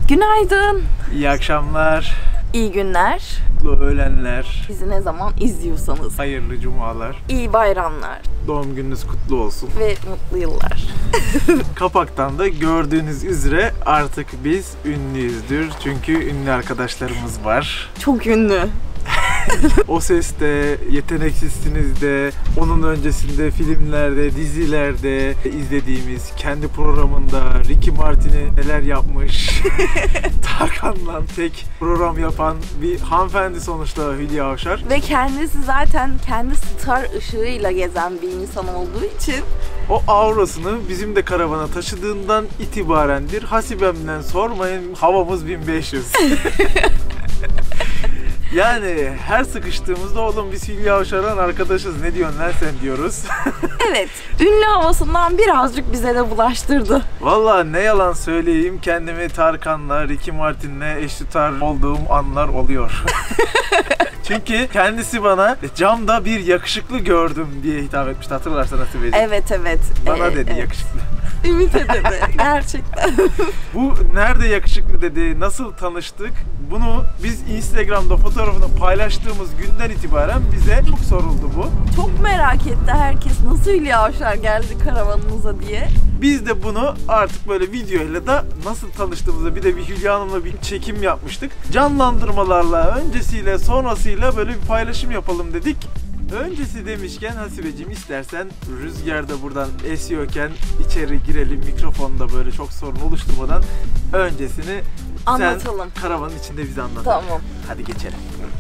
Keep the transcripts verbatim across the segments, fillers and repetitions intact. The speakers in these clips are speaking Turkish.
Günaydın. İyi akşamlar. İyi günler. Mutlu öğlenler. Bizi ne zaman izliyorsanız. Hayırlı cumalar. İyi bayramlar. Doğum gününüz kutlu olsun. Ve mutlu yıllar. Kapaktan da gördüğünüz üzere artık biz ünlüyüzdür. Çünkü ünlü arkadaşlarımız var. Çok ünlü. O Ses'te, Yeteneksizsiniz de, onun öncesinde filmlerde, dizilerde izlediğimiz, kendi programında Ricky Martin'e neler yapmış, Tarkan'la tek program yapan bir hanımefendi sonuçta Hülya Avşar. Ve kendisi zaten kendi star ışığıyla gezen bir insan olduğu için o aurasını bizim de karavana taşıdığından itibarendir. Hasibemden sormayın, havamız bin beş yüz. Yani her sıkıştığımızda oğlum biz Hülya Avşar'dan arkadaşız, ne diyorsun lan sen diyoruz. Evet, ünlü havasından birazcık bize de bulaştırdı. Vallahi ne yalan söyleyeyim, kendimi Tarkan'la, Ricky Martin'le eş tutar olduğum anlar oluyor. Çünkü kendisi bana camda bir yakışıklı gördüm diye hitap etmişti, hatırlarsan Hatice'ciğim. Evet evet. Bana ee, dedi evet. yakışıklı. Ümit'e dedi gerçekten. Bu nerede yakışıklı dedi, nasıl tanıştık? Bunu biz Instagram'da fotoğrafını paylaştığımız günden itibaren bize çok soruldu bu. Çok merak etti herkes nasıl Hülya Avşar geldi karavanınıza diye. Biz de bunu artık böyle videoyla da nasıl tanıştığımızda bir de bir Hülya Hanım'la bir çekim yapmıştık. Canlandırmalarla, öncesiyle, sonrasıyla böyle bir paylaşım yapalım dedik. Öncesi demişken Hasibeciğim, istersen rüzgarda buradan esiyorken içeri girelim, mikrofonda böyle çok sorun oluşturmadan öncesini anlatalım. Sen karavanın içinde bize anlat. Tamam. Hadi geçelim.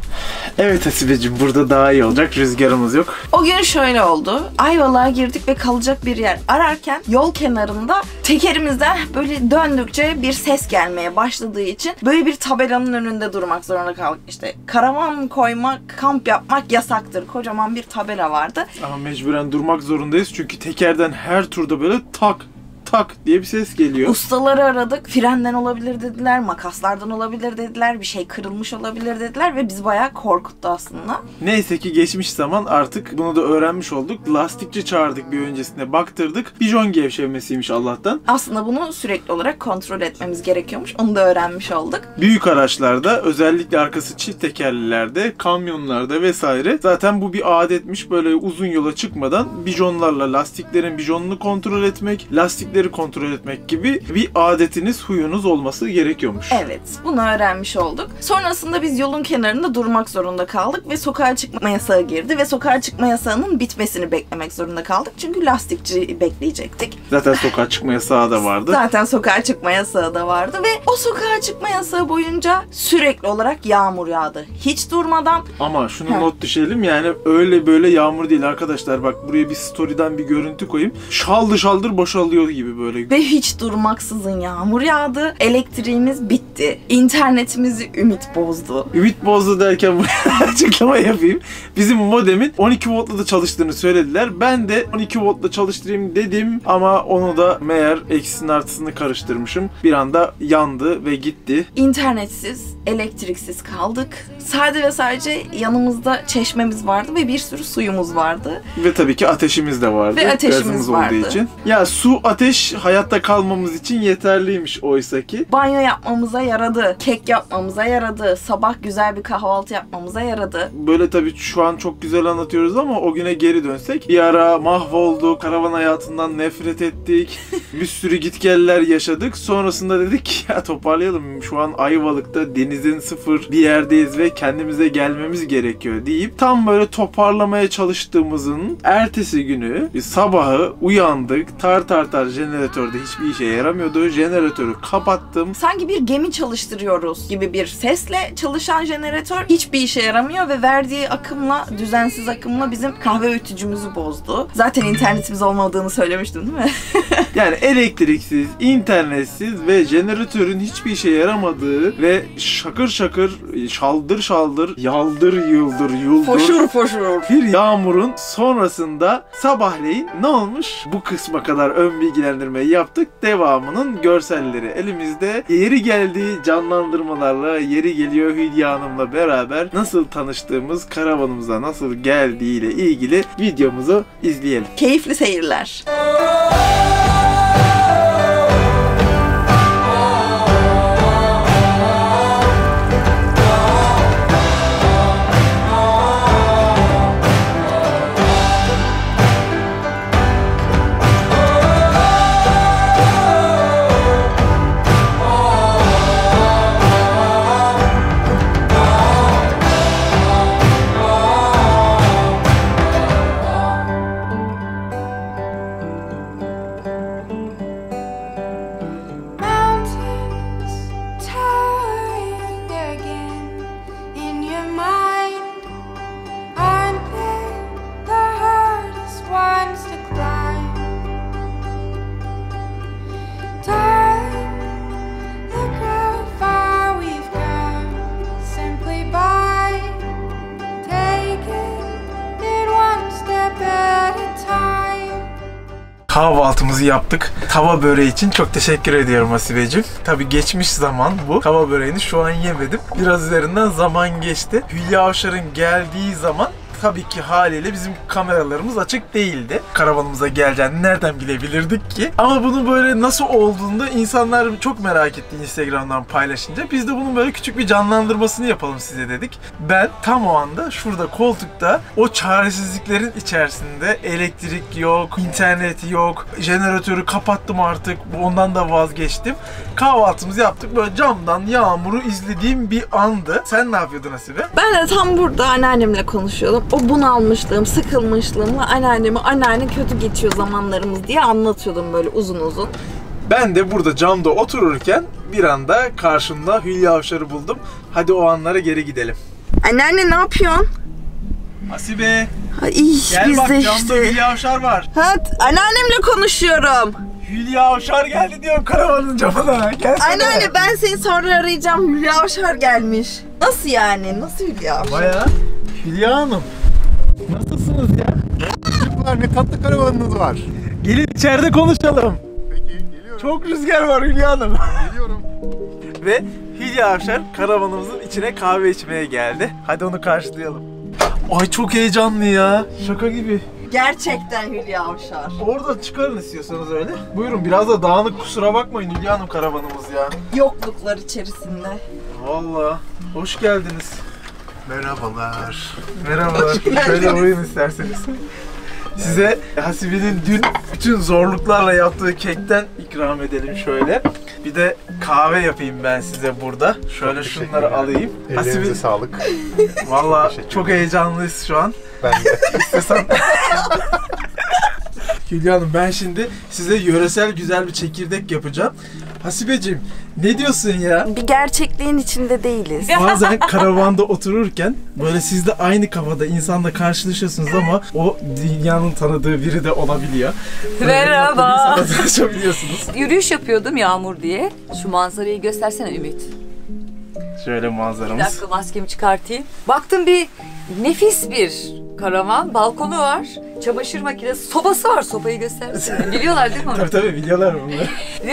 Evet Hasibeciğim, burada daha iyi olacak, rüzgarımız yok. O gün şöyle oldu. Ayvalık'a girdik ve kalacak bir yer ararken yol kenarında tekerimizden böyle döndükçe bir ses gelmeye başladığı için böyle bir tabelanın önünde durmak zorunda kaldık. İşte karavan koymak, kamp yapmak yasaktır. Kocaman bir tabela vardı. Ama mecburen durmak zorundayız çünkü tekerden her turda böyle tak tak diye bir ses geliyor. Ustaları aradık. Frenden olabilir dediler, makaslardan olabilir dediler, bir şey kırılmış olabilir dediler ve bizi bayağı korkuttu aslında. Neyse ki geçmiş zaman artık bunu da öğrenmiş olduk. Lastikçi çağırdık, bir öncesinde baktırdık. Bijon gevşemesiymiş Allah'tan. Aslında bunu sürekli olarak kontrol etmemiz gerekiyormuş. Onu da öğrenmiş olduk. Büyük araçlarda, özellikle arkası çift tekerlilerde, kamyonlarda vesaire zaten bu bir adetmiş. Böyle uzun yola çıkmadan bijonlarla lastiklerin bijonunu kontrol etmek, lastikleri kontrol etmek gibi bir adetiniz, huyunuz olması gerekiyormuş. Evet, bunu öğrenmiş olduk. Sonrasında biz yolun kenarında durmak zorunda kaldık ve sokağa çıkma yasağı girdi ve sokağa çıkma yasağının bitmesini beklemek zorunda kaldık. Çünkü lastikçi bekleyecektik. Zaten sokağa çıkma yasağı da vardı. Zaten sokağa çıkma yasağı da vardı ve o sokağa çıkma yasağı boyunca sürekli olarak yağmur yağdı. Hiç durmadan. Ama şunu Heh. not düşelim, yani öyle böyle yağmur değil arkadaşlar. Bak buraya bir story'den bir görüntü koyayım. Şaldır şaldır boşalıyor gibi böyle. Ve hiç durmaksızın yağmur yağdı. Elektriğimiz bitti. İnternetimizi Ümit bozdu. Ümit bozdu derken buraya açıklama yapayım. Bizim modemin on iki voltla da çalıştığını söylediler. Ben de on iki voltla çalıştırayım dedim ama onu da meğer eksisinin artısını karıştırmışım. Bir anda yandı ve gitti. İnternetsiz, elektriksiz kaldık. Sade ve sadece yanımızda çeşmemiz vardı ve bir sürü suyumuz vardı. Ve tabii ki ateşimiz de vardı. Ve ateşimiz Gazımız vardı. olduğu için. Ya su, ateş hayatta kalmamız için yeterliymiş oysa ki. Banyo yapmamıza yaradı. Kek yapmamıza yaradı. Sabah güzel bir kahvaltı yapmamıza yaradı. Böyle tabii şu an çok güzel anlatıyoruz ama o güne geri dönsek bir ara mahvolduk. Karavan hayatından nefret ettik. Bir sürü gitgeller yaşadık. Sonrasında dedik ya toparlayalım. Şu an Ayvalık'ta denizin sıfır bir yerdeyiz ve kendimize gelmemiz gerekiyor deyip tam böyle toparlamaya çalıştığımızın ertesi günü sabahı uyandık. Tar tar tar jeneratörde hiçbir işe yaramıyordu. Jeneratörü kapattım. Sanki bir gemi çalıştırıyoruz gibi bir sesle çalışan jeneratör hiçbir işe yaramıyor ve verdiği akımla, düzensiz akımla bizim kahve öğütücümüzü bozdu. Zaten internetimiz olmadığını söylemiştim değil mi? Yani elektriksiz, internetsiz ve jeneratörün hiçbir işe yaramadığı ve şakır şakır, şaldır şaldır, yaldır yıldır yuldur foşur foşur bir yağmurun sonrasında sabahleyin ne olmuş? Bu kısma kadar ön bilgilendirmeyi yaptık. Devamının görselleri elimizde. Yeri geldiği canlandırmalarla, yeri geliyor Hülya Hanım'la beraber nasıl tanıştığımız, karavanımıza nasıl geldiğiyle ilgili videomuzu izleyelim. Keyifli seyirler. kahvaltımızı yaptık. Tava böreği için çok teşekkür ediyorum Hasibeciğim. Tabii geçmiş zaman bu. Tava böreğini şu an yemedim. Biraz üzerinden zaman geçti. Hülya Avşar'ın geldiği zaman tabii ki haliyle bizim kameralarımız açık değildi. Karavanımıza geleceğini nereden bilebilirdik ki? Ama bunu böyle nasıl olduğunda insanlar çok merak etti Instagram'dan paylaşınca. Biz de bunun böyle küçük bir canlandırmasını yapalım size dedik. Ben tam o anda şurada koltukta o çaresizliklerin içerisinde elektrik yok, internet yok, jeneratörü kapattım artık, ondan da vazgeçtim. Kahvaltımızı yaptık, böyle camdan yağmuru izlediğim bir andı. Sen ne yapıyordun Hasibe? Ben de tam burada anneannemle konuşuyordum. O bunalmışlığım, sıkılmışlığımla anneanneme anneanne kötü geçiyor zamanlarımız diye anlatıyordum böyle uzun uzun. Ben de burada camda otururken bir anda karşımda Hülya Avşar'ı buldum. Hadi o anlara geri gidelim. Anneanne ne yapıyorsun? Hasibe, Ha, iyi, gel biz bak de camda işte. Hülya Avşar var. Ha, anneannemle konuşuyorum. Hülya Avşar geldi diyorum karavanın camına. Gelsene. Anneanne ben seni sonra arayacağım. Hülya Avşar gelmiş. Nasıl yani? Nasıl Hülya Avşar? Bayağı. Hülya Hanım, nasılsınız ya? Çocuklar ne tatlı karavanınız var. Gelin içeride konuşalım. Peki geliyorum. Çok rüzgar var Hülya Hanım. Geliyorum. Ve Hülya Avşar karavanımızın içine kahve içmeye geldi. Hadi onu karşılayalım. Ay çok heyecanlı ya. Şaka gibi. Gerçekten Hülya Avşar. Oradan çıkarın istiyorsanız öyle. Buyurun, biraz da dağınık, kusura bakmayın Hülya Hanım karavanımız ya. Yokluklar içerisinde. Vallahi hoş geldiniz. Merhabalar. Merhabalar. Şöyle uyuyun isterseniz. Size Hasibe'nin dün bütün zorluklarla yaptığı kekten ikram edelim şöyle. Bir de kahve yapayım ben size burada. Şöyle şunları alayım. Ellerinize Hasibe, sağlık. vallahi Teşekkür çok ederim. heyecanlıyız şu an. Ben de. İstesem... Hülya Hanım, ben şimdi size yöresel güzel bir çekirdek yapacağım. Hasibeciğim, ne diyorsun ya? Bir gerçekliğin içinde değiliz. Bazen karavanda otururken böyle siz de aynı kafada insanla karşılaşıyorsunuz ama o dünyanın tanıdığı biri de olabiliyor. Merhaba. Böyle tanışabiliyorsunuz. Yürüyüş yapıyordum yağmur diye. Şu manzarayı göstersene Ümit. Şöyle Bir manzaramız. dakika maskemi çıkartayım. Baktım bir nefis bir karavan, balkonu var. Çamaşır makinesi, sobası var. Sobayı göstersene. Biliyorlar değil mi onu? Tabii tabii biliyorlar bunları.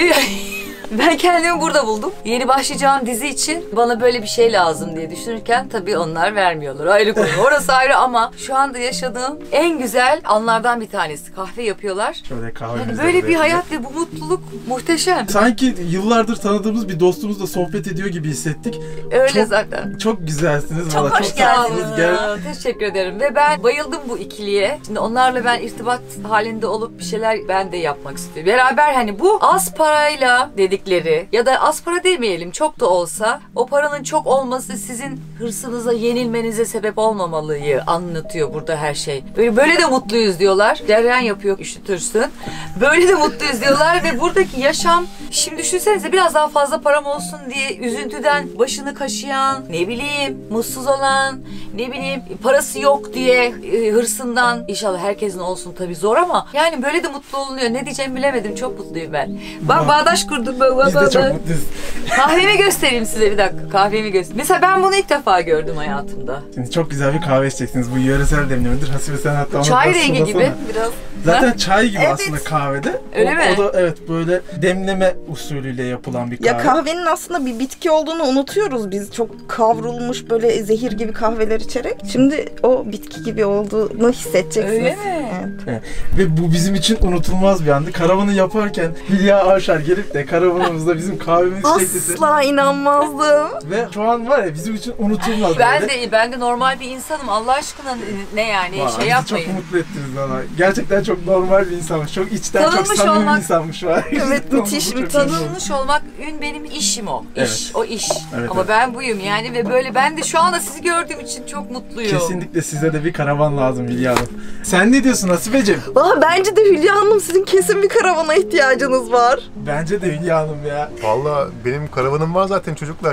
Ben kendimi burada buldum. Yeni başlayacağım dizi için bana böyle bir şey lazım diye düşünürken tabii onlar vermiyorlar. Ayrı konu. Orası ayrı ama şu anda yaşadığım en güzel anlardan bir tanesi. Kahve yapıyorlar. Şöyle kahve Yani bize böyle bir de- hayat ve bu mutluluk muhteşem. Sanki yıllardır tanıdığımız bir dostumuzla sohbet ediyor gibi hissettik. Öyle Çok- zaten. Çok güzelsiniz. Çok valla. hoş Çok geldiniz. tatlısınız. Gel. Aa, teşekkür ederim ve ben bayıldım bu ikiliye. Şimdi onlarla ben irtibat halinde olup bir şeyler ben de yapmak istiyorum. Beraber hani bu az parayla dedikleri ya da az para demeyelim çok da olsa o paranın çok olması sizin hırsınıza yenilmenize sebep olmamalıyı anlatıyor burada her şey. Böyle, böyle de mutluyuz diyorlar. Deryan yapıyor üşütürsün. Böyle de mutluyuz diyorlar ve buradaki yaşam şimdi düşünsenize biraz daha fazla param olsun diye üzüntüden başını kaşıyan, ne bileyim mutsuz olan, ne bileyim parası yok diye e, hırsından, inşallah herkesin olsun tabii zor ama yani böyle de mutlu olunuyor. Ne diyeceğimi bilemedim. Çok mutluyum ben. Bak bağdaş kurdum ben. Biz de çok mutluyuz. Kahvemi göstereyim size bir dakika. Kahvemi göstereyim. Mesela ben bunu ilk defa gördüm hayatımda. Şimdi çok güzel bir kahve içeceksiniz. Bu yöresel demlemedir. Hasibe sen hatta onu Çay biraz rengi sulasana. gibi biraz. Zaten çay gibi Evet. aslında kahvede. Öyle o, mi? O da evet böyle demleme usulüyle yapılan bir kahve. Ya kahvenin aslında bir bitki olduğunu unutuyoruz biz. Çok kavrulmuş böyle zehir gibi kahveler içerek. Şimdi o bitki gibi olduğunu hissedeceksiniz. Öyle mi? Evet. Ve bu bizim için unutulmaz bir andı. Karavanı yaparken Hülya Avşar gelip de karavanımızda bizim kahvemizi çektisi. Asla inanmazdım. Ve şu an var ya bizim için unutulmaz. Ben böyle. de ben de normal bir insanım. Allah aşkına ne yani Vay, şey bizi yapmayın. çok mutlu ettiniz bana. Gerçekten çok normal bir insanmış. Çok içten, Tanınmış çok samimi olmak- bir insanmış var. Evet, müthiş, Çok müthiş. memnun oldum. Tanınmış olmak ün benim işim o. İş, Evet. o iş. Evet, Ama evet. ben buyum yani ve böyle ben de şu anda sizi gördüğüm için çok mutluyum. Kesinlikle size de bir karavan lazım Hülya Hanım. Sen ne diyorsun Hasibeciğim? Valla bence de Hülya Hanım sizin kesin bir karavana ihtiyacınız var. Bence de Hülya Hanım ya. Valla benim karavanım var zaten çocuklar işte.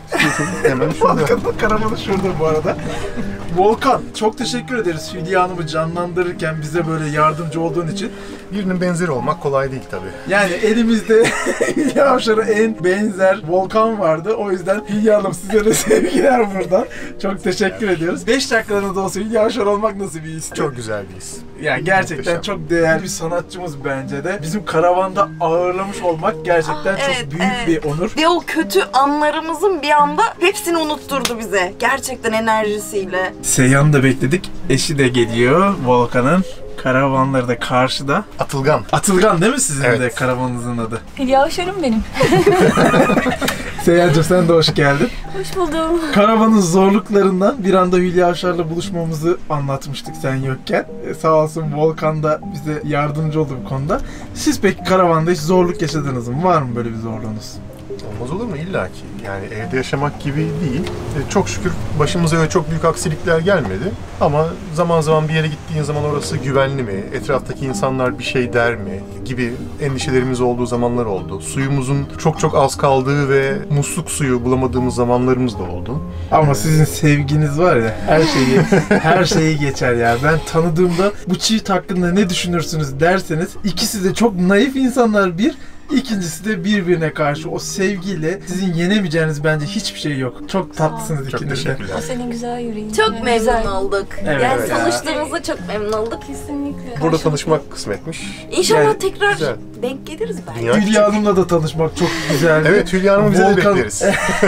Hemen şurada. Volkan'ın karavanı şurada bu arada. Volkan, çok teşekkür ederiz Hülya Hanım'ı canlandırırken bize böyle yardımcı olduğun için. Birinin benzeri olmak kolay değil tabii. Yani elimizde Hülya Avşar'a en benzer Volkan vardı. O yüzden Hülya Hanım size de sevgiler buradan. Çok teşekkür ediyoruz. beş dakikanız da olsa Hülya Avşar olmak nasıl bir his? Çok güzel bir his. Yani gerçekten Muhteşem. çok değerli bir sanatçımız bence de. Bizim karavanda ağırlamış olmak gerçekten Ah, çok evet, büyük evet. bir onur. Ve o kötü anlarımızın bir anda hepsini unutturdu bize. Gerçekten enerjisiyle. Seyhan'ı da bekledik. Eşi de geliyor Volkan'ın. Karavanları da karşıda. Atılgan. Atılgan değil mi sizin Evet. de karavanınızın adı? Hülya Avşar'ım benim. Seyhan'cığım sen de hoş geldin. Hoş buldum. Karavanın zorluklarından bir anda Hülya Avşar'la buluşmamızı anlatmıştık sen yokken. E, sağ olsun Volkan da bize yardımcı oldu bu konuda. Siz peki karavanda hiç zorluk yaşadınız mı? Var mı böyle bir zorluğunuz? Olmaz olur mu? İlla ki. Yani evde yaşamak gibi değil. E, Çok şükür başımıza öyle çok büyük aksilikler gelmedi. Ama zaman zaman bir yere gittiğin zaman orası güvenli mi? Etraftaki insanlar bir şey der mi? Gibi endişelerimiz olduğu zamanlar oldu. Suyumuzun çok çok az kaldığı ve musluk suyu bulamadığımız zamanlarımız da oldu. Ama sizin sevginiz var ya, her şeyi her şeyi geçer ya. Ben tanıdığımda bu çift hakkında ne düşünürsünüz derseniz, ikisi de çok naif insanlar bir. İkincisi de birbirine karşı o sevgiyle sizin yenemeyeceğiniz bence hiçbir şey yok. Çok tatlısınız Çok ikiniz de. teşekkürler. O senin güzel yüreğin. Çok Yani memnun güzel. olduk. Evet, yani evet ya. tanıştığımızda çok memnun olduk. Kesinlikle. Burada tanışmak kısmetmiş. İnşallah Yani tekrar güzel. denk geliriz belki. Dünya küçük. Hülya Hanım'la da tanışmak çok güzeldi. Evet, Hülya Hanım'ı bize de Volkan- bekleriz.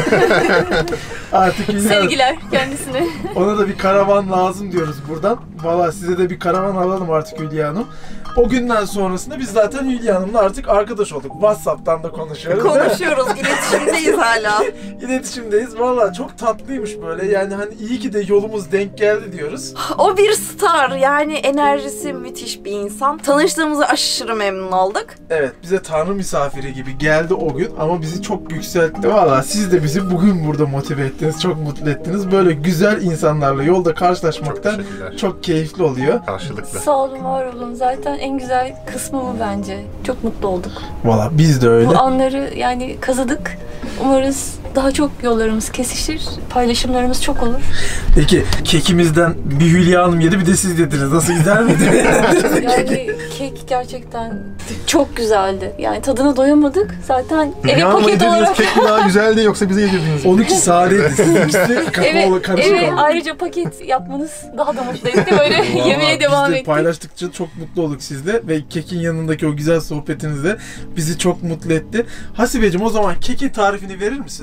Artık Hülya Hanım, Sevgiler kendisine. ona da bir karavan lazım diyoruz buradan. Valla size de bir karavan alalım artık Hülya Hanım. O günden sonrasında biz zaten Hülya Hanım'la artık arkadaş olduk. WhatsApp'tan da konuşuyoruz. Konuşuyoruz, iletişimdeyiz hala. İletişimdeyiz. Valla çok tatlıymış böyle. Yani hani iyi ki de yolumuz denk geldi diyoruz. O bir star, yani enerjisi müthiş bir insan. Tanıştığımıza aşırı memnun olduk. Evet, bize tanrı misafiri gibi geldi o gün ama bizi çok yükseltti. Valla siz de bizi bugün burada motive ettiniz, çok mutlu ettiniz. Böyle güzel insanlarla yolda Çok karşılaşmaktan teşekkürler. çok keyifli oluyor. Karşılıklı. Sağ olun, var olun. Zaten en güzel kısmı bu bence. Çok mutlu olduk. Valla biz de öyle. Bu anları yani kazıdık. Umarız daha çok yollarımız kesişir. Paylaşımlarımız çok olur. Peki kekimizden bir Hülya Hanım yedi, bir de siz yediniz. Nasıl, güzel miydi? Yani kek gerçekten çok güzeldi. Yani tadına doyamadık. Zaten eve Hülya Hanım'a paket yedirdiniz olarak... kek mi daha güzeldi yoksa bize yedirdiniz mi? Onunki sadeydi. Sizinkisi kakaolu Evet, karışık evet, oldu. ayrıca paket yapmanız daha da mutlu etti. Böyle Vallahi yemeğe devam biz de ettik. paylaştıkça çok mutlu olduk sizle ve kekin yanındaki o güzel sohbetinizle bizi çok mutlu etti. Hasibeciğim, o zaman kekin tarifini verir misin?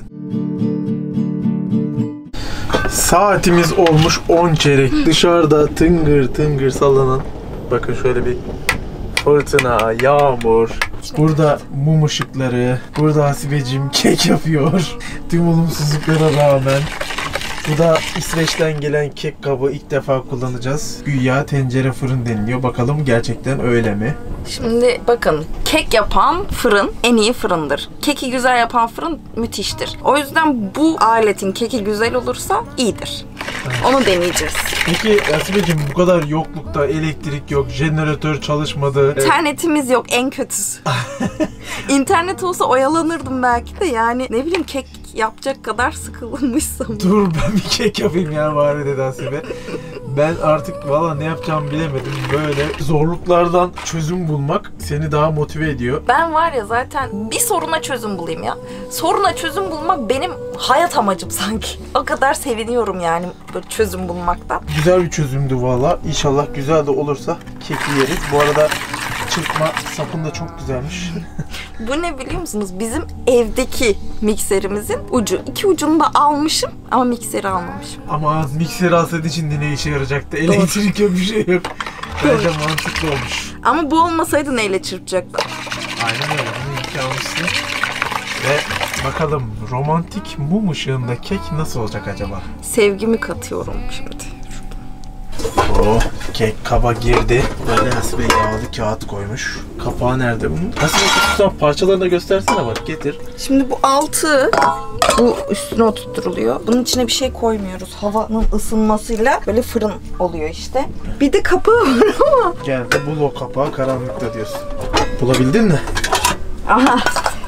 Saatimiz olmuş on çeyrek. Dışarıda tıngır tıngır sallanan, bakın şöyle bir fırtına, yağmur. Burada mum ışıkları. Burada Hasibeciğim kek yapıyor. Tüm olumsuzluklara rağmen. Bu da İsveç'ten gelen kek kabı, ilk defa kullanacağız. Güya tencere fırın deniliyor. Bakalım gerçekten öyle mi? Şimdi bakın, kek yapan fırın en iyi fırındır. Keki güzel yapan fırın müthiştir. O yüzden bu aletin keki güzel olursa iyidir. Onu deneyeceğiz. Peki Hasibeciğim, bu kadar yoklukta elektrik yok, jeneratör çalışmadı. İnternetimiz yok, en kötüsü. İnternet olsa oyalanırdım belki de, yani ne bileyim, kek yapacak kadar sıkılmışsam. Dur ben bir kek yapayım ya bari dedi Hasibe. Ben artık valla ne yapacağımı bilemedim. Böyle zorluklardan çözüm bulmak seni daha motive ediyor. Ben var ya, zaten bir soruna çözüm bulayım ya. Soruna çözüm bulmak benim hayat amacım sanki. O kadar seviniyorum yani böyle çözüm bulmaktan. Güzel bir çözümdü valla. İnşallah güzel de olursa keki yeriz. Bu arada çırpma sapın da çok güzelmiş. Bu ne biliyor musunuz? Bizim evdeki mikserimizin ucu. İki ucunu da almışım ama mikseri almamışım. Ama mikseri alsaydın şimdi ne işe yarayacaktı? Elektrik yok, bir şey yok. Bence mantıklı olmuş. Ama bu olmasaydı neyle çırpacaktım? Aynen öyle. Bunu iyi ki almışsın. Ve bakalım romantik mum ışığında kek nasıl olacak acaba? Sevgimi katıyorum şimdi. Oh, kek kaba girdi. Böyle Hasibe yağlı kağıt koymuş. Kapağı nerede bunun? Hasibe tutan parçalarını da göstersene, bak getir. Şimdi bu altı, bu üstüne oturtuluyor. Bunun içine bir şey koymuyoruz. Havanın ısınmasıyla böyle fırın oluyor işte. Bir de kapağı var ama. Gel de bul o kapağı karanlıkta diyorsun. Bulabildin mi? Aha.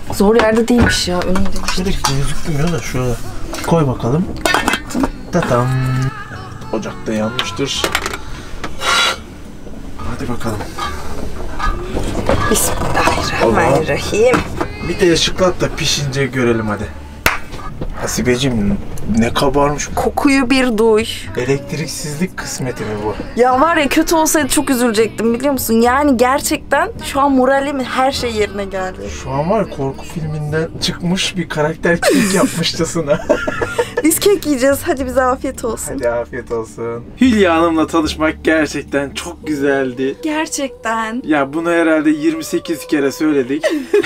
Zor yerde değilmiş ya. Önümde. Şöyle gözükmüyor da şöyle koy bakalım. Tatam. Ocakta yanmıştır. Hadi bakalım. Bismillahirrahmanirrahim. Bir de ışıklat da pişince görelim hadi. Hasibeciğim ne kabarmış. Kokuyu bir duy. Elektriksizlik kısmeti mi bu? Ya var ya, kötü olsaydı çok üzülecektim, biliyor musun? Yani gerçekten şu an moralim, her şey yerine geldi. Şu an var korku filminden çıkmış bir karakter kek yapmışçasına. Biz kek yiyeceğiz. Hadi bize afiyet olsun. Hadi afiyet olsun. Hülya Hanım'la tanışmak gerçekten çok güzeldi. Gerçekten. Ya bunu herhalde yirmi sekiz kere söyledik.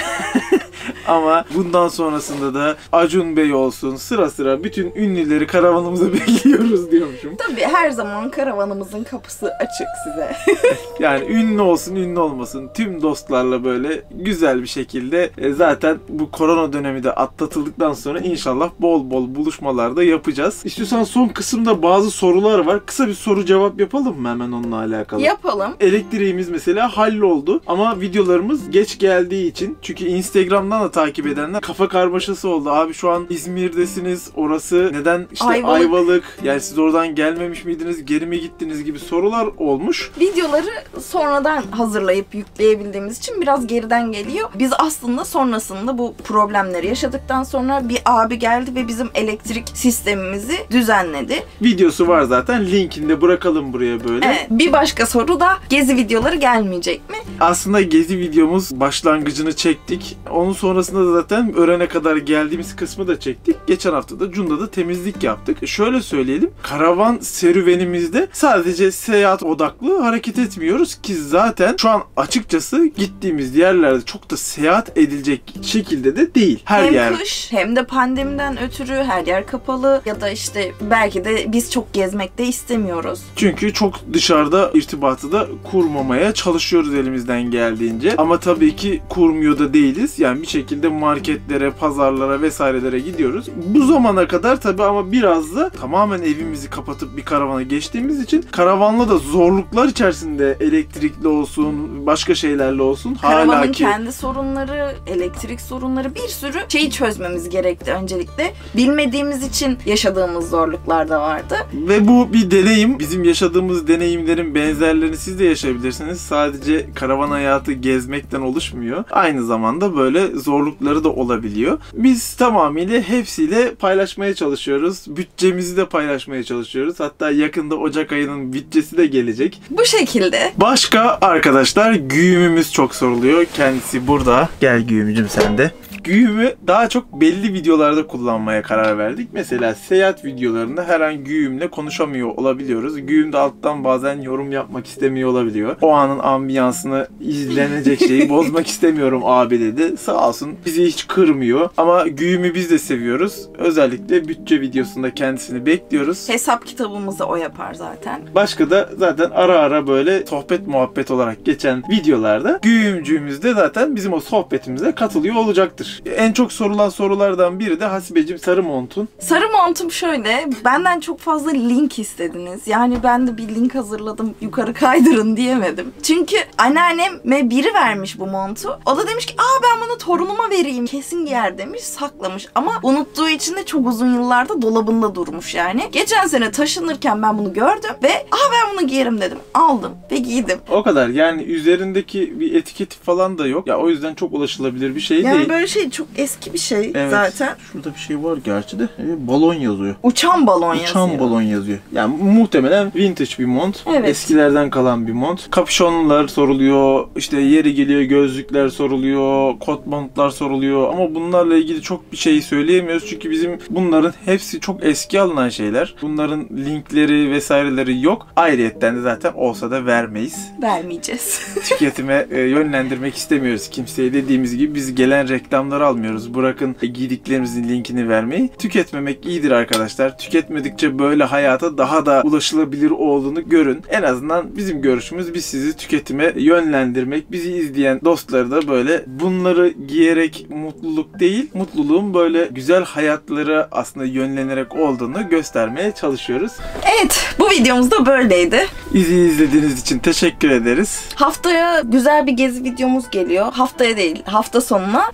Ama bundan sonrasında da Acun Bey olsun, sıra sıra bütün ünlüleri karavanımıza bekliyoruz diyormuşum. Tabii her zaman karavanımızın kapısı açık size. Yani ünlü olsun, ünlü olmasın tüm dostlarla böyle güzel bir şekilde e, zaten bu korona dönemi de atlatıldıktan sonra inşallah bol bol buluşmalarda yapacağız. İstiyorsan son kısımda bazı sorular var. Kısa bir soru cevap yapalım mı hemen onunla alakalı? Yapalım. Elektriğimiz mesela halloldu ama videolarımız geç geldiği için, çünkü Instagram'dan da takip edenler kafa karmaşası oldu. Abi şu an İzmir'desiniz, orası neden işte Ayvalık. Ayvalık, yani siz oradan gelmemiş miydiniz, geri mi gittiniz gibi sorular olmuş. Videoları sonradan hazırlayıp yükleyebildiğimiz için biraz geriden geliyor. Biz aslında sonrasında bu problemleri yaşadıktan sonra bir abi geldi ve bizim elektrik sistemimizi düzenledi. Videosu var zaten, linkini de bırakalım buraya böyle. Evet, bir başka soru da gezi videoları gelmeyecek mi? Aslında gezi videomuz başlangıcını çektik. Onun sonrasında da zaten öğrene kadar geldiğimiz kısmı da çektik. Geçen hafta da Cunda'da temizlik yaptık. Şöyle söyleyelim, karavan serüvenimizde sadece seyahat odaklı hareket etmiyoruz ki zaten şu an açıkçası gittiğimiz yerlerde çok da seyahat edilecek şekilde de değil. Her hem yer kış hem de pandemiden ötürü her yer kapalı ya da işte belki de biz çok gezmek de istemiyoruz. Çünkü çok dışarıda irtibatı da kurmamaya çalışıyoruz elimizden geldiğince. Ama tabii ki kurmuyor da değiliz. Yani bir şekilde marketlere, pazarlara vesairelere gidiyoruz. Bu zamana kadar tabii ama biraz da tamamen evimizi kapatıp bir karavana geçtiğimiz için karavanla da zorluklar içerisinde, elektrikli olsun, başka şeylerle olsun. Karavanın Hala ki kendi sorunları, elektrik sorunları, bir sürü şeyi çözmemiz gerekti öncelikle. Bilmediğimiz için yaşadığımız zorluklar da vardı. ve bu bir deneyim. Bizim yaşadığımız deneyimlerin benzerlerini siz de yaşayabilirsiniz. Sadece karavan hayatı gezmekten oluşmuyor. Aynı zamanda böyle zorlukları da olabiliyor. Biz tamamıyla hepsiyle paylaşmaya çalışıyoruz. Bütçemizi de paylaşmaya çalışıyoruz. Hatta yakında Ocak ayının bütçesi de gelecek. Bu şekilde. Başka arkadaşlar, güğümümüz çok soruluyor. Kendisi burada. Gel güğümcüm sen de. Güğümü daha çok belli videolarda kullanmaya karar verdik. Mesela seyahat videolarında her an güğümle konuşamıyor olabiliyoruz. Güğüm de alttan bazen yorum yapmak istemiyor olabiliyor. O anın ambiyansını, izlenecek şeyi bozmak istemiyorum abi dedi. Sağ olsun bizi hiç kırmıyor. Ama güğümü biz de seviyoruz. Özellikle bütçe videosunda kendisini bekliyoruz. Hesap kitabımızı o yapar zaten. Başka da zaten ara ara böyle sohbet muhabbet olarak geçen videolarda güğümcüğümüz de zaten bizim o sohbetimize katılıyor olacaktır. En çok sorulan sorulardan biri de Hasibeciğim sarı montun. Sarı montum şöyle, benden çok fazla link istediniz. Yani ben de bir link hazırladım, yukarı kaydırın diyemedim. Çünkü anneanneme biri vermiş bu montu. O da demiş ki, aa ben bunu torunuma vereyim, kesin giyer demiş, saklamış. Ama unuttuğu için de çok uzun yıllarda dolabında durmuş yani. Geçen sene taşınırken ben bunu gördüm ve aa ben bunu giyerim dedim. Aldım ve giydim. O kadar, yani üzerindeki bir etiketi falan da yok. Ya o yüzden çok ulaşılabilir bir şey Yani değil. böyle şey çok eski bir şey Evet. zaten. Şurada bir şey var gerçi de. E, balon yazıyor. Uçan balon yazıyor. Uçan balon yazıyor. Yani muhtemelen vintage bir mont. Evet. Eskilerden kalan bir mont. Kapüşonlar soruluyor. İşte yeri geliyor gözlükler soruluyor. Kot montlar soruluyor. Ama bunlarla ilgili çok bir şey söyleyemiyoruz. Çünkü bizim bunların hepsi çok eski alınan şeyler. Bunların linkleri vesaireleri yok. Ayrıyetten de zaten olsa da vermeyiz. Vermeyeceğiz. Tüketime e, yönlendirmek istemiyoruz kimseye. Dediğimiz gibi biz gelen reklamları almıyoruz. Bırakın e, giydiklerimizin linkini vermeyi. Tüketmemek iyidir arkadaşlar. Tüketmedikçe böyle hayata daha da ulaşılabilir olduğunu görün. En azından bizim görüşümüz, biz sizi tüketime yönlendirmek, bizi izleyen dostları da böyle bunları giyerek mutluluk değil, mutluluğun böyle güzel hayatlara aslında yönlenerek olduğunu göstermeye çalışıyoruz. Evet, bu videomuz da böyleydi. Bizi izlediğiniz için teşekkür ederiz. Haftaya güzel bir gezi videomuz geliyor. Haftaya değil, hafta sonuna böyle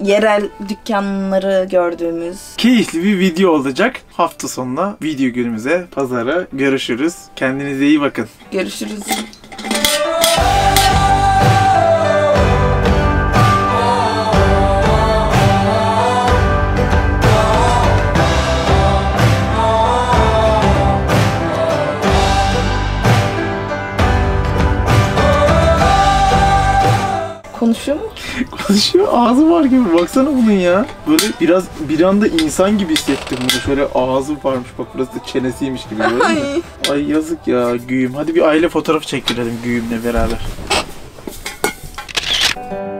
yerel dükkanları gördüğümüz. Keyifli bir video olacak. Hafta sonuna, video günümüze, pazara görüşürüz. Kendinize iyi bakın. Görüşürüz. Konuşuyor mu? Konuşuyor. Ağzı var gibi. Baksana bunun ya. Böyle biraz bir anda insan gibi hissettim bunu. Şöyle ağzı varmış. Bak burası da çenesiymiş gibi. Ay. Ay yazık ya Güğüm. Hadi bir aile fotoğrafı çektirelim Güğüm'le beraber.